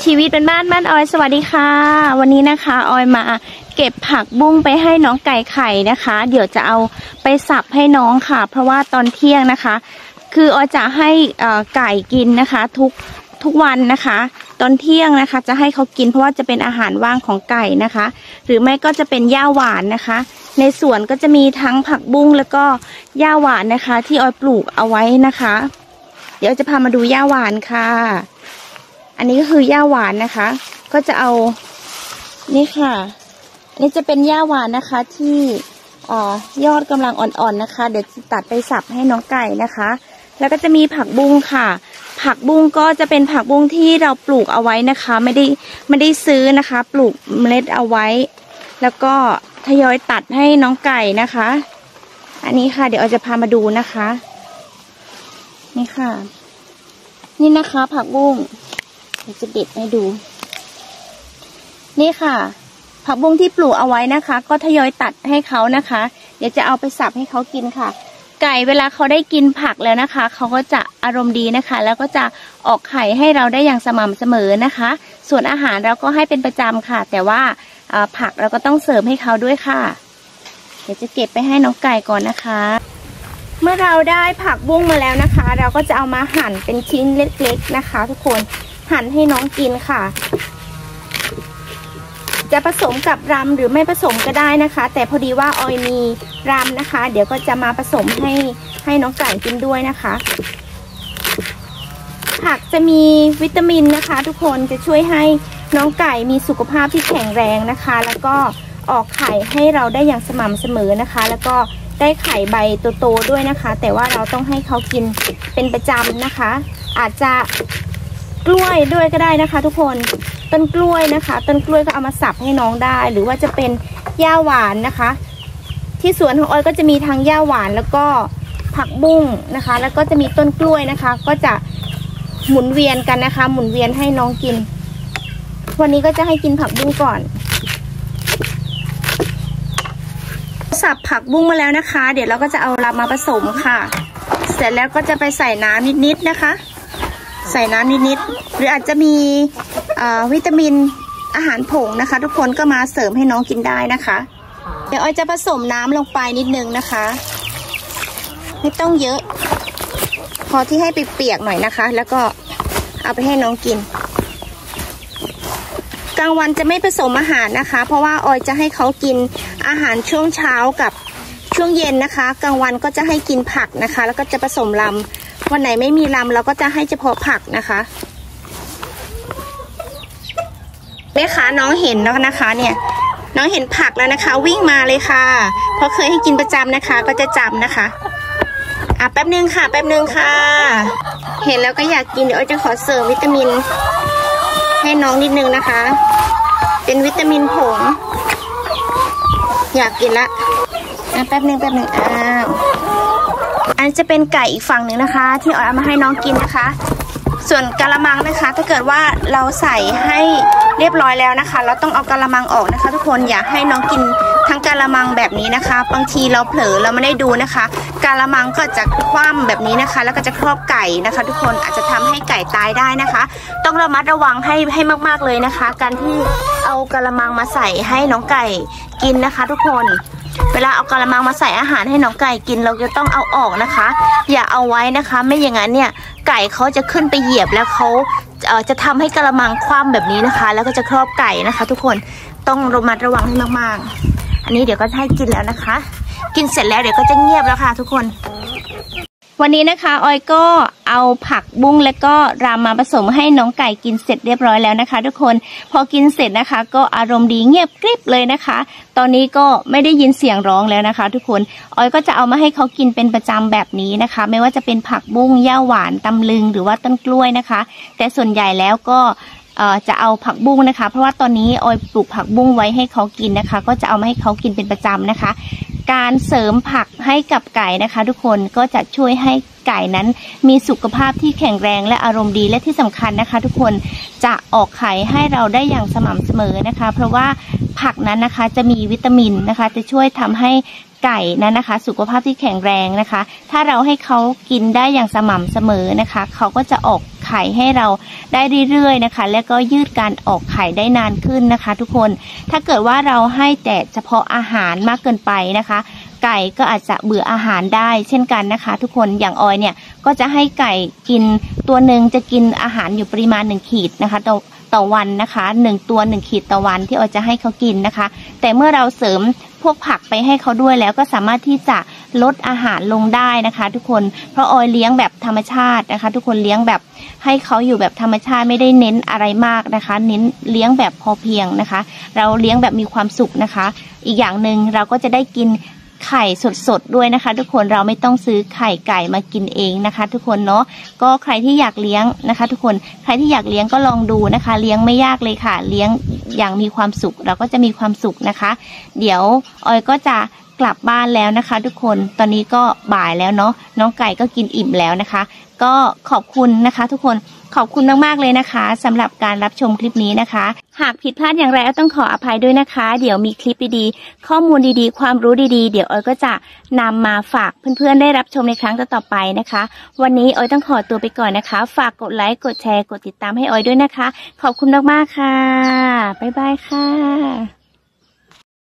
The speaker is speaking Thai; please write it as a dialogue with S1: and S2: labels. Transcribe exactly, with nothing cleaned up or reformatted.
S1: ชีวิตเป็นบ้านบ้านออยสวัสดีค่ะวันนี้นะคะออยมาเก็บผักบุ้งไปให้น้องไก่ไข่นะคะเดี๋ยวจะเอาไปสับให้น้องค่ะเพราะว่าตอนเที่ยงนะคะคือออยจะให้ไก่กินนะคะทุกทุกวันนะคะตอนเที่ยงนะคะจะให้เขากินเพราะว่าจะเป็นอาหารว่างของไก่นะคะหรือไม่ก็จะเป็นหญ้าหวานนะคะในสวนก็จะมีทั้งผักบุ้งแล้วก็หญ้าหวานนะคะที่ออยปลูกเอาไว้นะคะเดี๋ยวจะพามาดูหญ้าหวานค่ะอันนี้ก็คือหญ้าหวานนะคะก็จะเอานี่ค่ะนี่จะเป็นหญ้าหวานนะคะที่อ่อยอดกำลังอ่อนๆนะคะเดี๋ยวจะตัดไปสับให้น้องไก่นะคะแล้วก็จะมีผักบุ้งค่ะผักบุ้งก็จะเป็นผักบุ้งที่เราปลูกเอาไว้นะคะไม่ได้ไม่ได้ซื้อนะคะปลูกเมล็ดเอาไว้แล้วก็ทยอยตัดให้น้องไก่นะคะอันนี้ค่ะเดี๋ยวเราจะพามาดูนะคะนี่ค่ะนี่นะคะผักบุ้งจะเด็ดให้ดูนี่ค่ะผักบุ้งที่ปลูกเอาไว้นะคะก็ทยอยตัดให้เขานะคะเดี๋ยวจะเอาไปสับให้เขากินค่ะไก่เวลาเขาได้กินผักแล้วนะคะเขาก็จะอารมณ์ดีนะคะแล้วก็จะออกไข่ให้เราได้อย่างสม่ำเสมอนะคะส่วนอาหารเราก็ให้เป็นประจำค่ะแต่ว่าผักเราก็ต้องเสริมให้เขาด้วยค่ะเดี๋ยวจะเก็บไปให้น้องไก่ก่อนนะคะเมื่อเราได้ผักบุ้งมาแล้วนะคะเราก็จะเอามาหั่นเป็นชิ้นเล็กๆนะคะทุกคนหั่นให้น้องกินค่ะจะผสมกับรำหรือไม่ผสมก็ได้นะคะแต่พอดีว่าออยมีรำนะคะเดี๋ยวก็จะมาผสมให้ให้น้องไก่กินด้วยนะคะผักจะมีวิตามินนะคะทุกคนจะช่วยให้น้องไก่มีสุขภาพที่แข็งแรงนะคะแล้วก็ออกไข่ให้เราได้อย่างสม่ำเสมอนะคะแล้วก็ได้ไข่ใบโตๆด้วยนะคะแต่ว่าเราต้องให้เขากินเป็นประจำนะคะอาจจะกล้วยด้วยก็ได้นะคะทุกคนต้นกล้วยนะคะต้นกล้วยก็เอามาสับให้น้องได้หรือว่าจะเป็นหญ้าหวานนะคะที่สวนของออยก็จะมีทั้งหญ้าหวานแล้วก็ผักบุ้งนะคะแล้วก็จะมีต้นกล้วยนะคะก็จะหมุนเวียนกันนะคะหมุนเวียนให้น้องกินวันนี้ก็จะให้กินผักบุ้งก่อนสับผักบุ้งมาแล้วนะคะเดี๋ยวเราก็จะเอารำมาผสมค่ะเสร็จแล้วก็จะไปใส่น้ำนิดๆนะคะใส่น้ำนิดๆหรืออาจจะมีวิตามินอาหารผงนะคะทุกคนก็มาเสริมให้น้องกินได้นะคะเดี๋ยวออยจะผสมน้ำลงไปนิดนึงนะคะไม่ต้องเยอะพอที่ให้ไปเปียกหน่อยนะคะแล้วก็เอาไปให้น้องกินกลางวันจะไม่ผสมอาหารนะคะเพราะว่าออยจะให้เขากินอาหารช่วงเช้ากับช่วงเย็นนะคะกลางวันก็จะให้กินผักนะคะแล้วก็จะผสมลำวันไหนไม่มีลำเราก็จะให้เฉพาะผักนะคะแม่ค้าน้องเห็นแล้วนะคะเนี่ยน้องเห็นผักแล้วนะคะวิ่งมาเลยค่ะเพราะเคยให้กินประจำนะคะก็จะจำนะคะอ่ะแป๊บนึงค่ะแป๊บนึงค่ะเห็นแล้วก็อยากกินเดี๋ยวจะขอเสริมวิตามินให้น้องนิดนึงนะคะเป็นวิตามินผงอยากกินละอ่ะแป๊บนึงแป๊บนึงอ้าวอันจะเป็นไก่อีกฝั่งหนึ่งนะคะที่ออยเอามาให้น้องกินนะคะส่วนกะละมังนะคะถ้าเกิดว่าเราใส่ให้เรียบร้อยแล้วนะคะเราต้องเอากะละมังออกนะคะทุกคนอย่าให้น้องกินทั้งกะละมังแบบนี้นะคะบางทีเราเผลอเราไม่ได้ดูนะคะกะละมังก็จะคว่ำแบบนี้นะคะแล้วก็จะครอบไก่นะคะทุกคนอาจจะทำให้ไก่ตายได้นะคะต้องระมัดระวังให้ให้มากๆเลยนะคะการที่เอากะละมังมาใส่ให้น้องไก่กินนะคะทุกคนเวลาเอากะละมังมาใส่อาหารให้น้องไก่กินเราจะต้องเอาออกนะคะอย่าเอาไว้นะคะไม่อย่างนั้นเนี่ยไก่เขาจะขึ้นไปเหยียบแล้วเขาเอ่อจะทำให้กะละมังคว่ำแบบนี้นะคะแล้วก็จะครอบไก่นะคะทุกคนต้องระมัดระวังให้มากๆอันนี้เดี๋ยวก็ให้กินแล้วนะคะกินเสร็จแล้วเดี๋ยวก็จะเงียบแล้วค่ะทุกคนวันนี้นะคะออยก็เอาผักบุ้งและก็รำมาผสมให้น้องไก่กินเสร็จเรียบร้อยแล้วนะคะทุกคนพอกินเสร็จนะคะก็อารมณ์ดีเงียบกริบเลยนะคะตอนนี้ก็ไม่ได้ยินเสียงร้องแล้วนะคะทุกคนออยก็จะเอามาให้เขากินเป็นประจำแบบนี้นะคะไม่ว่าจะเป็นผักบุ้งหญ้าหวานตำลึงหรือว่าต้นกล้วยนะคะแต่ส่วนใหญ่แล้วก็จะเอาผักบุ้งนะคะเพราะว่าตอนนี้ออยปลูกผักบุ้งไว้ให้เขากินนะคะก็จะเอามาให้เขากินเป็นประจำนะคะการเสริมผักให้กับไก่นะคะทุกคนก็จะช่วยให้ไก่นั้นมีสุขภาพที่แข็งแรงและอารมณ์ดีและที่สำคัญนะคะทุกคนจะออกไข่ให้เราได้อย่างสม่ำเสมอนะคะเพราะว่าผักนั้นนะคะจะมีวิตามินนะคะจะช่วยทำให้ไก่นั้นนะคะสุขภาพที่แข็งแรงนะคะถ้าเราให้เขากินได้อย่างสม่ำเสมอนะคะเขาก็จะออกไข่ให้เราได้เรื่อยๆนะคะและก็ยืดการออกไข่ได้นานขึ้นนะคะทุกคนถ้าเกิดว่าเราให้แต่เฉพาะอาหารมากเกินไปนะคะไก่ก็อาจจะเบื่ออาหารได้เช่นกันนะคะทุกคนอย่างออยเนี่ยก็จะให้ไก่กินตัวหนึ่งจะกินอาหารอยู่ปริมาณหนึ่งขีดนะคะต่อต่อวันนะคะหนึ่งตัวหนึ่งขีดต่อวันที่ออยจะให้เขากินนะคะแต่เมื่อเราเสริมพวกผักไปให้เขาด้วยแล้วก็สามารถที่จะลดอาหารลงได้นะคะทุกคนเพราะออยเลี้ยงแบบธรรมชาตินะคะทุกคนเลี้ยงแบบให้เขาอยู่แบบธรรมชาติไม่ได้เน้นอะไรมากนะคะเน้นเลี้ยงแบบพอเพียงนะคะเราเลี้ยงแบบมีความสุขนะคะอีกอย่างหนึ่งเราก็จะได้กินไข่สดๆด้วยนะคะทุกคนเราไม่ต้องซื้อไข่ไก่มากินเองนะคะทุกคนเนาะก็ใครที่อยากเลี้ยงนะคะทุกคนใครที่อยากเลี้ยงก็ลองดูนะคะเลี้ยงไม่ยากเลยค่ะเลี้ยงอย่างมีความสุขเราก็จะมีความสุขนะคะเดี๋ยวออยก็จะกลับบ้านแล้วนะคะทุกคนตอนนี้ก็บ่ายแล้วเนาะน้องไก่ก็กินอิ่มแล้วนะคะก็ขอบคุณนะคะทุกคนขอบคุณมากๆเลยนะคะสำหรับการรับชมคลิปนี้นะคะหากผิดพลาดอย่างไรก็ต้องขออภัยด้วยนะคะเดี๋ยวมีคลิปดีๆข้อมูลดีๆความรู้ดีๆเดี๋ยวออยก็จะนำมาฝากเพื่อนๆได้รับชมในครั้งต่อๆไปนะคะวันนี้ออยต้องขอตัวไปก่อนนะคะฝากกดไลค์กดแชร์กดติดตามให้ออยด้วยนะคะขอบคุณมากๆค่ะบ๊ายบายค่ะ